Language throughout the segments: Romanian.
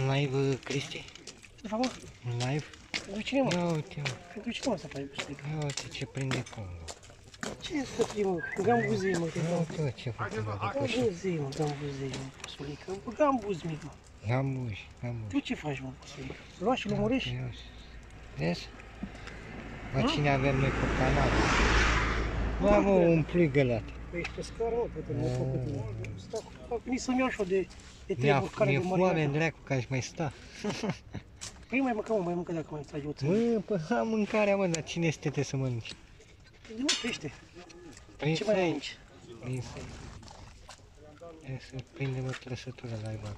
Un live, Cristi? Ce fac, mă? Un live? Pentru cine, mă? Ia uite, mă. Pentru cine, mă, să faci busulică? Ia uite ce prinde Congo. Ce să fie, mă? Gambuzei, mă, Ia uite, mă, ce fac în de pășit. Gambuzei, mă, gambuzei, mă, busulică. Gambuz mic, mă. Gambuși, gambuși. Tu ce faci, mă, busulică? Luași și-l omorâși? Vezi? Mă, cine avem noi pe canal? Bă, mă, un pligălat. Păi ești pe scară, mă, poate nu făcut tine. Stau, venit să-mi iau și eu de treburi care de Mi-e foame, măriată. dracu, că aș mai sta. Păi mai mâncă, mă, mai mâncă dacă mai tragi o țără. Mă, păi am mâncarea, mă, dar cine este te să mănânci? De nu pește. Prin Ce mai ai săi, aici? prin săi. Ia să prindem o trăsătură la aiba.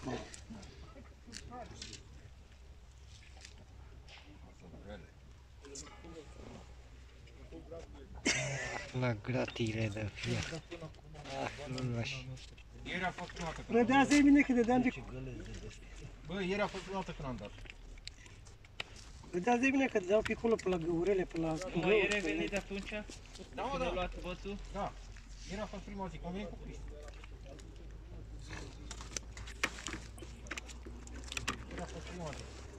La gratile de fier. Nu lași. Ieri a fost prima dată când am Rădează-i bine că dădeam de... Bă, ieri a fost prima dată când am dat. Rădează-i bine că dădeam pe acolo, pe la găurele, pe la... Mă, ieri ai venit de atunci? Da, mă, Când ai da. luat bățul? Da. Ieri a fost prima zi, că am venit cu Cristi. Ieri a fost prima zi.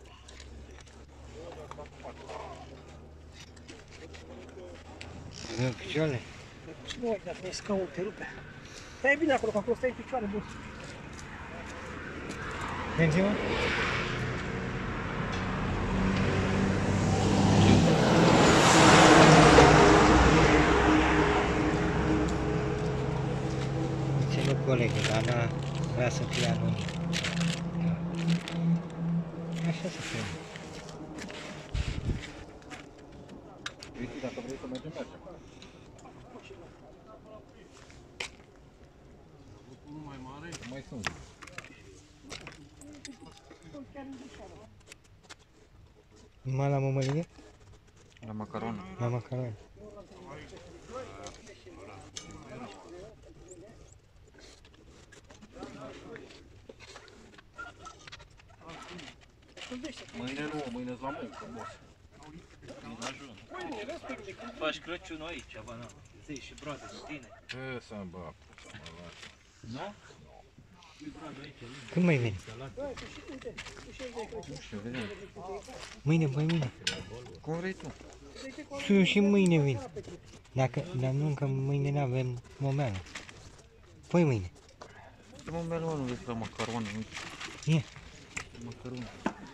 În picioare? Ce nu ai dat, mi-ai scaunul, te rupe. Stai bine acolo, că acolo stai în picioare, bun. Mergi, mă? Ce nu colegă, dar Ana vrea să fie anonim. Da. Așa să fie. Cristi, dacă vrei să mergem, mergem. Nu mai mare? Mai sunt. Numai la mămălie? La macaron. La macaron. Mâine nu, mâine-s la muncă, boss. Nu ajung. Faci Crăciunul aici, bă, na. Zi și broade cu tine. Ce să-mi bă, Nu? Când mai veni? nu știu, vedem. Mâine, păi mâine. Cum vrei tu? Eu și mâine vin. Dar nu, că mâine nu avem momeală. Păi mâine. Mă merg, nu vezi la macaron, Ia. macaron.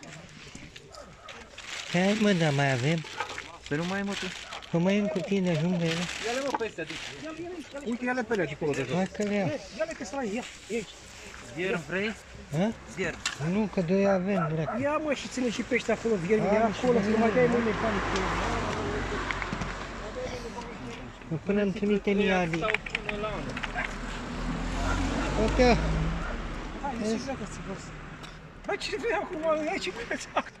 Hai mă, dar mai avem. Să nu mai ai, mă, tu? Că mai în cutie de ajung de ele. Ia-le, mă, pe astea, uite, ia-le pe alea de acolo deja. Hai că le iau. Ia-le că să ai, ia, e aici. Zier vrei? Ha? Zier. Nu, că doi avem, dracu. Ia, mă, și ține și pește acolo, viermi, ia acolo, să nu mai dai mâine panică. Că până îmi trimite mie Adi. Sau până la unul. Uite, Hai, să pleacă să vă. Hai, ce vrei acum, ia ce vreți.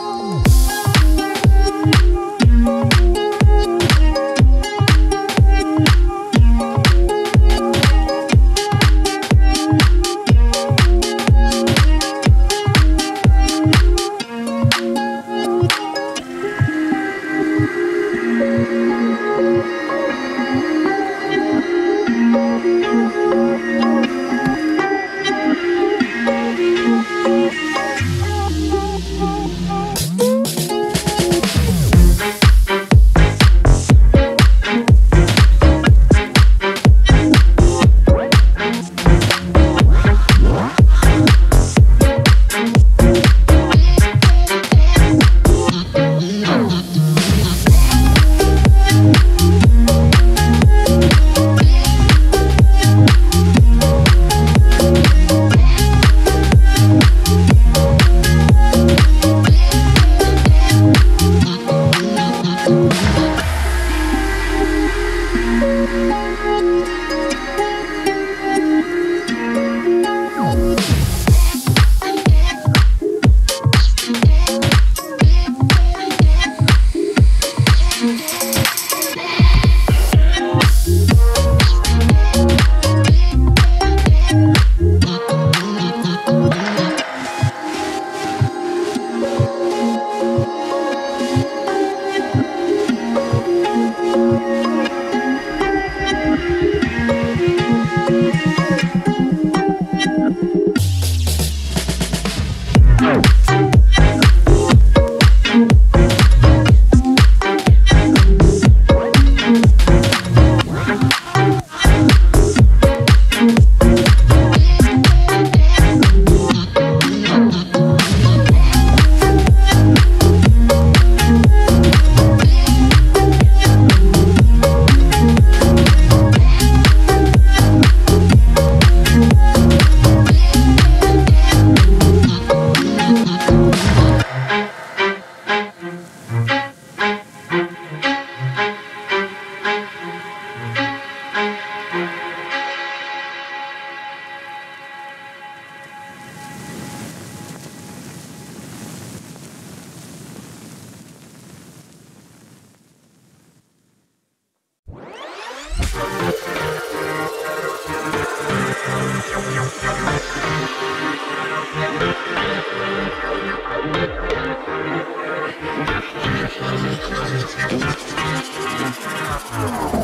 Thank you.